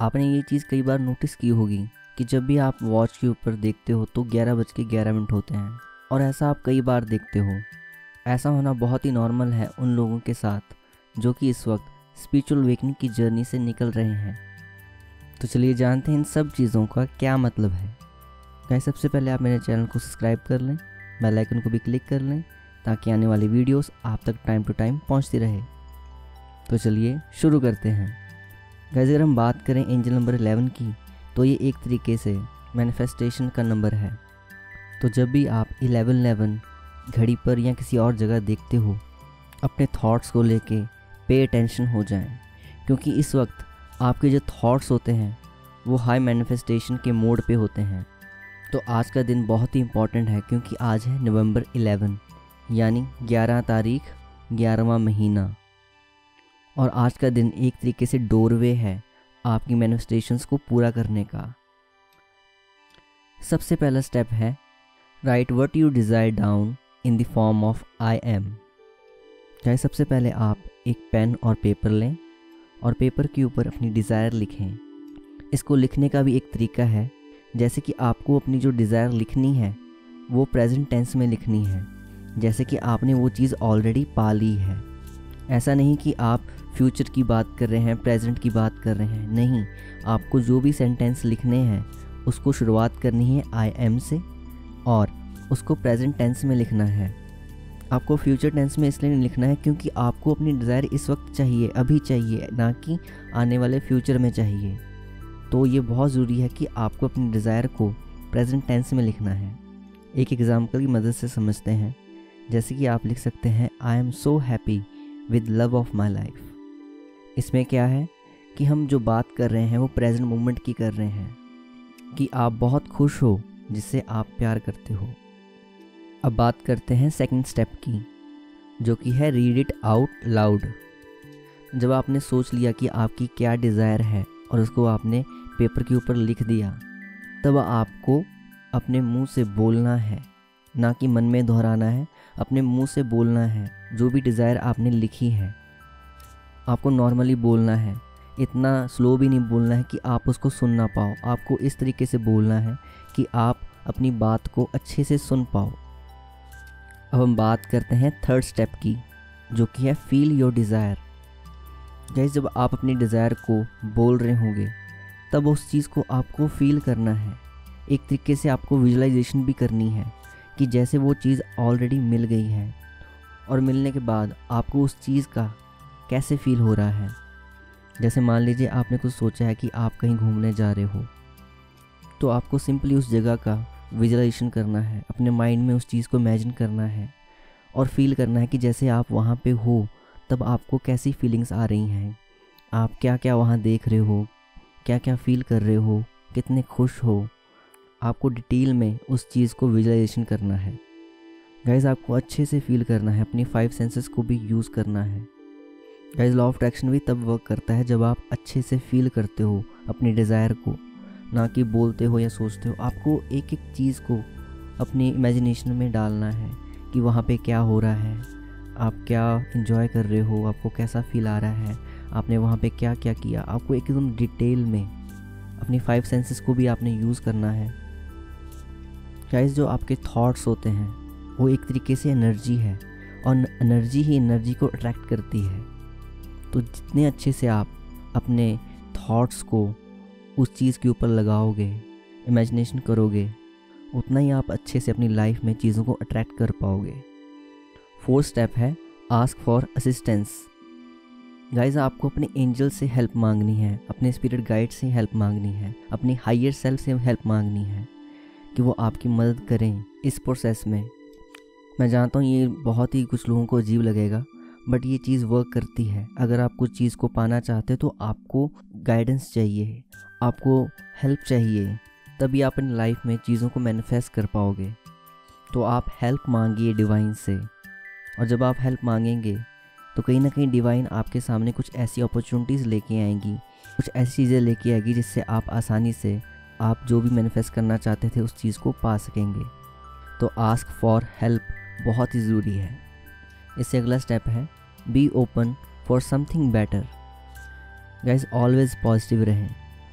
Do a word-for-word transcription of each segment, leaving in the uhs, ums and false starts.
आपने ये चीज़ कई बार नोटिस की होगी कि जब भी आप वॉच के ऊपर देखते हो तो ग्यारह बज के ग्यारह मिनट होते हैं, और ऐसा आप कई बार देखते हो। ऐसा होना बहुत ही नॉर्मल है उन लोगों के साथ जो कि इस वक्त स्पिरिचुअल वेकनिंग की जर्नी से निकल रहे हैं। तो चलिए जानते हैं इन सब चीज़ों का क्या मतलब है। गाइस, सबसे पहले आप मेरे चैनल को सब्सक्राइब कर लें, बेल आइकन को भी क्लिक कर लें ताकि आने वाली वीडियोस आप तक टाइम टू टाइम पहुंचती रहे। तो चलिए शुरू करते हैं। गाइस, अगर हम बात करें एंजल नंबर इलेवन की तो ये एक तरीके से मैनिफेस्टेशन का नंबर है। तो जब भी आप इलेवन इलेवन घड़ी पर या किसी और जगह देखते हो, अपने थॉट्स को लेके पे अटेंशन हो जाएं, क्योंकि इस वक्त आपके जो थॉट्स होते हैं वो हाई मैनिफेस्टेशन के मोड पे होते हैं। तो आज का दिन बहुत ही इम्पॉर्टेंट है क्योंकि आज है नवंबर इलेवन यानी ग्यारह तारीख, ग्यारहवां महीना। और आज का दिन एक तरीके से डोरवे है आपकी मैनिफेस्टेशंस को पूरा करने का। सबसे पहला स्टेप है write what you desire down in the form of I am. चाहे सबसे पहले आप एक पेन और पेपर लें और पेपर के ऊपर अपनी डिज़ायर लिखें। इसको लिखने का भी एक तरीका है, जैसे कि आपको अपनी जो डिज़ायर लिखनी है वो प्रेजेंट टेंस में लिखनी है, जैसे कि आपने वो चीज़ ऑलरेडी पा ली है। ऐसा नहीं कि आप फ्यूचर की बात कर रहे हैं, प्रेजेंट की बात कर रहे हैं, नहीं। आपको जो भी सेंटेंस लिखने हैं उसको शुरुआत करनी है आई एम से और उसको प्रेजेंट टेंस में लिखना है। आपको फ्यूचर टेंस में इसलिए नहीं लिखना है क्योंकि आपको अपनी डिज़ायर इस वक्त चाहिए, अभी चाहिए, ना कि आने वाले फ्यूचर में चाहिए। तो ये बहुत ज़रूरी है कि आपको अपनी डिज़ायर को प्रेजेंट टेंस में लिखना है। एक एग्जाम्पल की मदद से समझते हैं, जैसे कि आप लिख सकते हैं I am so happy with love of my life. इसमें क्या है कि हम जो बात कर रहे हैं वो प्रेजेंट मोमेंट की कर रहे हैं कि आप बहुत खुश हो जिससे आप प्यार करते हो। अब बात करते हैं सेकंड स्टेप की, जो कि है रीड इट आउट लाउड। जब आपने सोच लिया कि आपकी क्या डिज़ायर है और उसको आपने पेपर के ऊपर लिख दिया, तब आपको अपने मुंह से बोलना है, ना कि मन में दोहराना है। अपने मुंह से बोलना है जो भी डिज़ायर आपने लिखी है। आपको नॉर्मली बोलना है, इतना स्लो भी नहीं बोलना है कि आप उसको सुन ना पाओ। आपको इस तरीके से बोलना है कि आप अपनी बात को अच्छे से सुन पाओ। अब हम बात करते हैं थर्ड स्टेप की, जो कि है फील योर डिज़ायर। गाइस, जब आप अपनी डिज़ायर को बोल रहे होंगे तब उस चीज़ को आपको फील करना है। एक तरीके से आपको विजुअलाइजेशन भी करनी है कि जैसे वो चीज़ ऑलरेडी मिल गई है और मिलने के बाद आपको उस चीज़ का कैसे फील हो रहा है। जैसे मान लीजिए आपने कुछ सोचा है कि आप कहीं घूमने जा रहे हो, तो आपको सिंपली उस जगह का विजुअलाइजेशन करना है, अपने माइंड में उस चीज़ को इमेजिन करना है और फील करना है कि जैसे आप वहाँ पे हो तब आपको कैसी फीलिंग्स आ रही हैं, आप क्या क्या वहाँ देख रहे हो, क्या क्या फील कर रहे हो, कितने खुश हो। आपको डिटेल में उस चीज़ को विजुअलाइजेशन करना है। गाइस, आपको अच्छे से फील करना है, अपनी फाइव सेंसेस को भी यूज़ करना है। गाइस, लॉ ऑफ अट्रैक्शन भी तब वर्क करता है जब आप अच्छे से फील करते हो अपनी डिज़ायर को, ना कि बोलते हो या सोचते हो। आपको एक एक चीज़ को अपनी इमेजिनेशन में डालना है कि वहाँ पे क्या हो रहा है, आप क्या एंजॉय कर रहे हो, आपको कैसा फील आ रहा है, आपने वहाँ पे क्या क्या किया। आपको एकदम डिटेल में अपनी फाइव सेंसेस को भी आपने यूज़ करना है। गाइस, जो आपके थॉट्स होते हैं वो एक तरीके से एनर्जी है और एनर्जी ही एनर्जी को अट्रैक्ट करती है। तो जितने अच्छे से आप अपने थॉट्स को उस चीज़ के ऊपर लगाओगे, इमेजिनेशन करोगे, उतना ही आप अच्छे से अपनी लाइफ में चीज़ों को अट्रैक्ट कर पाओगे। फोर्थ स्टेप है आस्क फॉर असिस्टेंस। गाइस, आपको अपने एंजल से हेल्प मांगनी है, अपने स्पिरिट गाइड से हेल्प मांगनी है, अपनी हायर सेल्फ से हेल्प मांगनी है कि वो आपकी मदद करें इस प्रोसेस में। मैं जानता हूँ ये बहुत ही कुछ लोगों को अजीब लगेगा, बट ये चीज़ वर्क करती है। अगर आप कुछ चीज़ को पाना चाहते हो तो आपको गाइडेंस चाहिए, आपको हेल्प चाहिए, तभी आप अपनी लाइफ में चीज़ों को मैनिफेस्ट कर पाओगे। तो आप हेल्प मांगिए डिवाइन से, और जब आप हेल्प मांगेंगे तो कहीं ना कहीं डिवाइन आपके सामने कुछ ऐसी अपॉर्चुनिटीज़ लेके आएंगी, कुछ ऐसी चीज़ें लेके आएगी जिससे आप आसानी से आप जो भी मैनिफेस्ट करना चाहते थे उस चीज़ को पा सकेंगे। तो आस्क फॉर हेल्प बहुत ही ज़रूरी है। इससे अगला स्टेप है be open for something better. Guys, always positive रहें,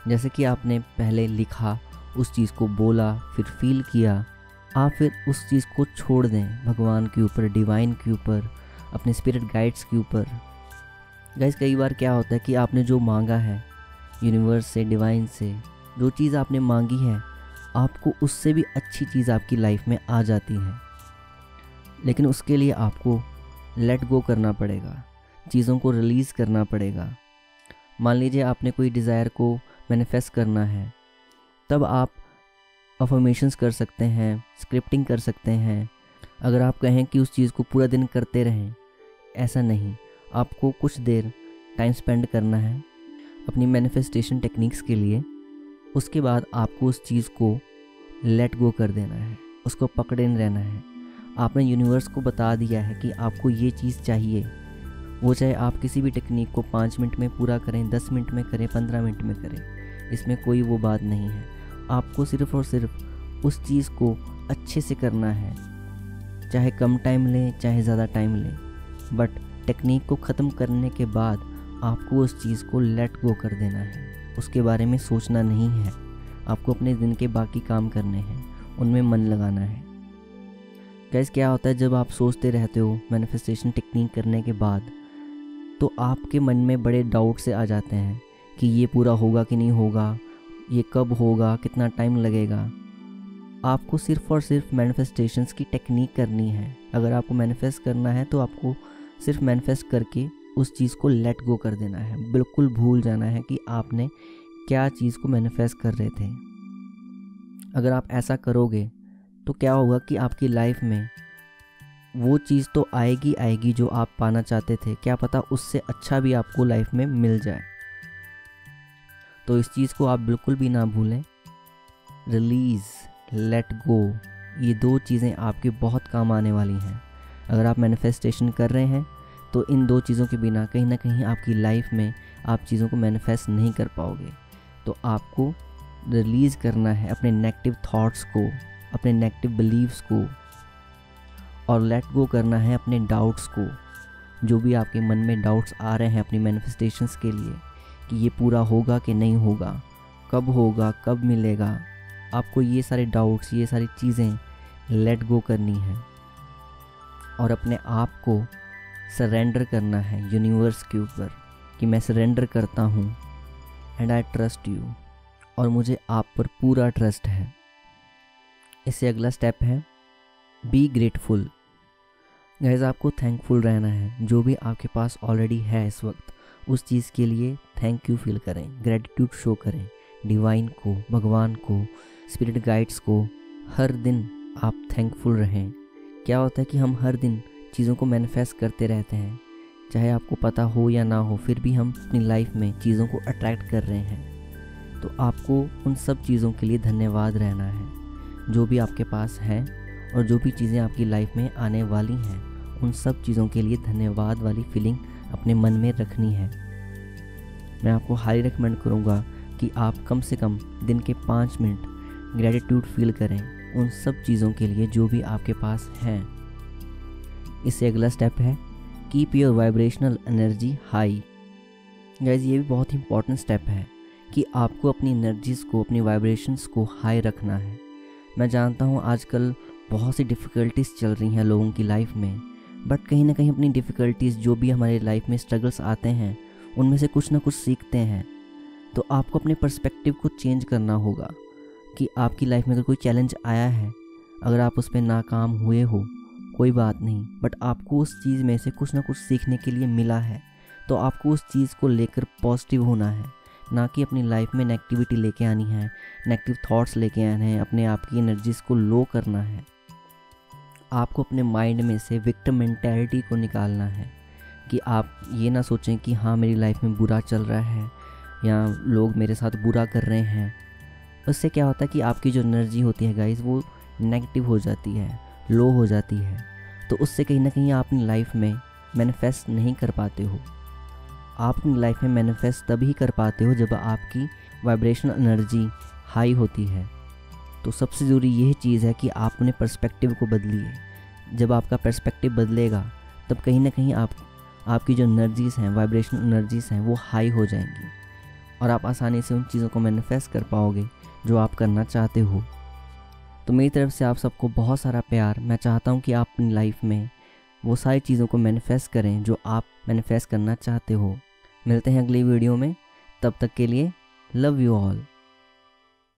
जैसे कि आपने पहले लिखा, उस चीज़ को बोला, फिर फील किया, आप फिर उस चीज़ को छोड़ दें भगवान के ऊपर, डिवाइन के ऊपर, अपने स्पिरिट गाइड्स के ऊपर। गाइस कई बार क्या होता है कि आपने जो मांगा है यूनिवर्स से, डिवाइन से, जो चीज़ आपने मांगी है, आपको उससे भी अच्छी चीज़ आपकी लाइफ में आ जाती है। लेकिन उसके लिए आपको लेट गो करना पड़ेगा, चीज़ों को रिलीज़ करना पड़ेगा। मान लीजिए आपने कोई डिज़ायर को मैनिफेस्ट करना है, तब आप अफर्मेशंस कर सकते हैं, स्क्रिप्टिंग कर सकते हैं। अगर आप कहें कि उस चीज़ को पूरा दिन करते रहें, ऐसा नहीं, आपको कुछ देर टाइम स्पेंड करना है अपनी मैनिफेस्टेशन टेक्निक्स के लिए। उसके बाद आपको उस चीज़ को लेट गो कर देना है, उसको पकड़े नहीं रहना है। आपने यूनिवर्स को बता दिया है कि आपको ये चीज़ चाहिए, वो चाहे आप किसी भी टेक्निक को पाँच मिनट में पूरा करें, दस मिनट में करें, पंद्रह मिनट में करें, इसमें कोई वो बात नहीं है। आपको सिर्फ़ और सिर्फ उस चीज़ को अच्छे से करना है, चाहे कम टाइम लें, चाहे ज़्यादा टाइम लें, बट टेक्निक को ख़त्म करने के बाद आपको उस चीज़ को लेट गो कर देना है। उसके बारे में सोचना नहीं है, आपको अपने दिन के बाकी काम करने हैं, उनमें मन लगाना है। गाइस क्या होता है, जब आप सोचते रहते हो मैनिफेस्टेशन टेक्निक करने के बाद, तो आपके मन में बड़े डाउट से आ जाते हैं कि ये पूरा होगा कि नहीं होगा, ये कब होगा, कितना टाइम लगेगा। आपको सिर्फ़ और सिर्फ मैनिफेस्टेशंस की टेक्निक करनी है। अगर आपको मैनिफेस्ट करना है तो आपको सिर्फ मैनिफेस्ट करके उस चीज़ को लेट गो कर देना है। बिल्कुल भूल जाना है कि आपने क्या चीज़ को मैनिफेस्ट कर रहे थे। अगर आप ऐसा करोगे तो क्या होगा कि आपकी लाइफ में वो चीज़ तो आएगी आएगी जो आप पाना चाहते थे, क्या पता उससे अच्छा भी आपको लाइफ में मिल जाए। तो इस चीज़ को आप बिल्कुल भी ना भूलें। रिलीज़, लेट गो, ये दो चीज़ें आपके बहुत काम आने वाली हैं। अगर आप मैनिफेस्टेशन कर रहे हैं तो इन दो चीज़ों के बिना कहीं ना कहीं आपकी लाइफ में आप चीज़ों को मैनिफेस्ट नहीं कर पाओगे। तो आपको रिलीज़ करना है अपने नेगेटिव थॉट्स को, अपने नेगेटिव बिलीव्स को, और लेट गो करना है अपने डाउट्स को। जो भी आपके मन में डाउट्स आ रहे हैं अपनी मैनिफेस्टेशंस के लिए कि ये पूरा होगा कि नहीं होगा, कब होगा, कब मिलेगा, आपको ये सारे डाउट्स, ये सारी चीज़ें लेट गो करनी है और अपने आप को सरेंडर करना है यूनिवर्स के ऊपर कि मैं सरेंडर करता हूँ एंड आई ट्रस्ट यू, और मुझे आप पर पूरा ट्रस्ट है। इससे अगला स्टेप है बी ग्रेटफुल। गाइस आपको थैंकफुल रहना है, जो भी आपके पास ऑलरेडी है इस वक्त उस चीज़ के लिए थैंक यू फील करें, ग्रेटिट्यूड शो करें डिवाइन को, भगवान को, स्पिरिट गाइड्स को। हर दिन आप थैंकफुल रहें। क्या होता है कि हम हर दिन चीज़ों को मैनिफेस्ट करते रहते हैं, चाहे आपको पता हो या ना हो, फिर भी हम अपनी लाइफ में चीज़ों को अट्रैक्ट कर रहे हैं। तो आपको उन सब चीज़ों के लिए धन्यवाद रहना है जो भी आपके पास हैं, और जो भी चीज़ें आपकी लाइफ में आने वाली हैं उन सब चीज़ों के लिए धन्यवाद वाली फीलिंग अपने मन में रखनी है। मैं आपको हाई रिकमेंड करूँगा कि आप कम से कम दिन के पाँच मिनट ग्रेटिट्यूड फील करें उन सब चीज़ों के लिए जो भी आपके पास हैं। इससे अगला स्टेप है keep your vibrational energy high. Guys ये भी बहुत ही इंपॉर्टेंट स्टेप है कि आपको अपनी एनर्जीज़ को, अपनी वाइब्रेशंस को हाई रखना है। मैं जानता हूँ आजकल बहुत सी डिफ़िकल्टीज़ चल रही हैं लोगों की लाइफ में, बट कहीं ना कहीं अपनी डिफ़िकल्टीज़, जो भी हमारी लाइफ में स्ट्रगल्स आते हैं, उनमें से कुछ ना कुछ सीखते हैं। तो आपको अपने पर्सपेक्टिव को चेंज करना होगा कि आपकी लाइफ में अगर कोई चैलेंज आया है, अगर आप उस पर नाकाम हुए हो, कोई बात नहीं, बट आपको उस चीज़ में से कुछ ना कुछ सीखने के लिए मिला है। तो आपको उस चीज़ को लेकर पॉजिटिव होना है, ना कि अपनी लाइफ में नेगेटिविटी लेके आनी है, नेगेटिव थॉट्स लेके आने हैं, अपने आप की एनर्जीज़ को लो करना है। आपको अपने माइंड में से विक्टिम मेंटालिटी को निकालना है कि आप ये ना सोचें कि हाँ मेरी लाइफ में बुरा चल रहा है या लोग मेरे साथ बुरा कर रहे हैं। उससे क्या होता है कि आपकी जो एनर्जी होती है गाइस वो नेगेटिव हो जाती है, लो हो जाती है। तो उससे कहीं ना कहीं आप अपनी लाइफ में मैनिफेस्ट नहीं कर पाते हो। आप अपनी लाइफ में मैनिफेस्ट तभी कर पाते हो जब आपकी वाइब्रेशनल एनर्जी हाई होती है। तो सबसे ज़रूरी यह चीज़ है कि आप अपने पर्सपेक्टिव को बदलिए। जब आपका पर्सपेक्टिव बदलेगा तब कहीं ना कहीं आप आपकी जो एनर्जीज़ हैं, वाइब्रेशनल एनर्जीज़ हैं, वो हाई हो जाएंगी। और आप आसानी से उन चीज़ों को मैनिफेस्ट कर पाओगे जो आप करना चाहते हो। तो मेरी तरफ से आप सबको बहुत सारा प्यार। मैं चाहता हूँ कि आप अपनी लाइफ में वो सारी चीज़ों को मैनिफेस्ट करें जो आप मैनिफेस्ट करना चाहते हो। मिलते हैं अगली वीडियो में, तब तक के लिए लव यू ऑल।